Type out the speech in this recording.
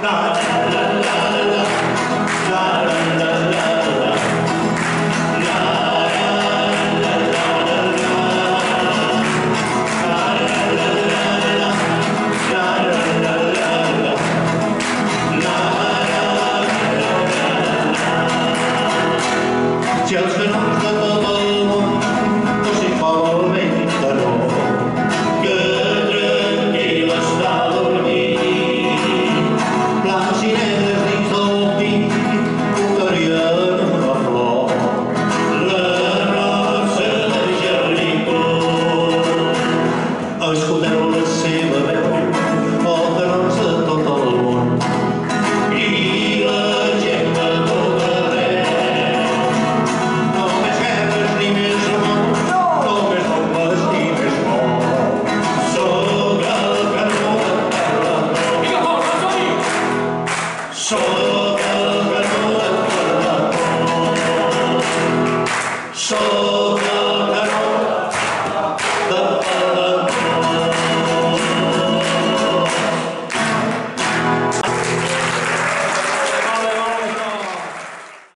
Si els genoms de tot el món fossin molt ben canó, que tranquil està dormint, blancs i negres dins del pit tocarien una flor, la rosa de Jericó. Escolteu la seva veu, el canons de tot el món, i la gent de tot arreu. Només guerres ni més amor, només bombes ni més mort. Soc el canó de Tarragona. Vinga, força, som-hi! Soc el canó de Tarragona. Soc